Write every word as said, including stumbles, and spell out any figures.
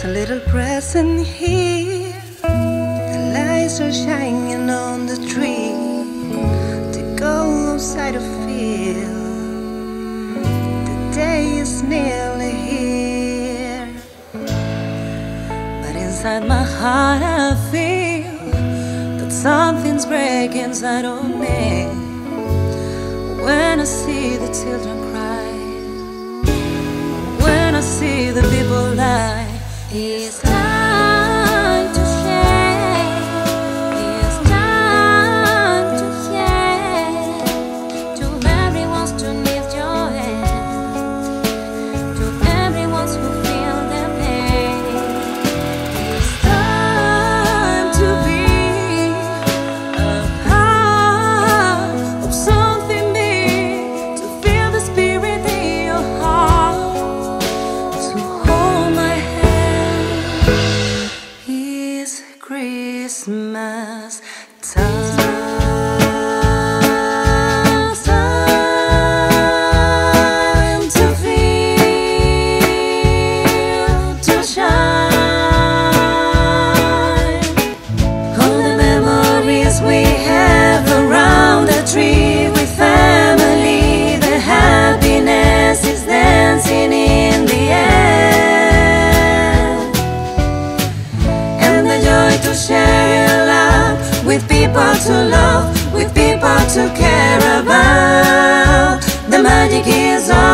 There's a little present here. The lights are shining on the tree. To go outside to feel the day is nearly here. But inside my heart I feel that something's breaking inside of me. When I see the children cry, when I see the people die, it's time to share. It's time to share. To everyone's to need your hand. To everyone's who feel the pain. It's time to be a part of something big. To feel the spirit in your heart. To hold my hand. It's Christmas time. Time to feel, to shine. All the memories we have around the tree with family. The happiness is dancing in the air. And the joy to share your love with people to love, with people to care about. The magic is all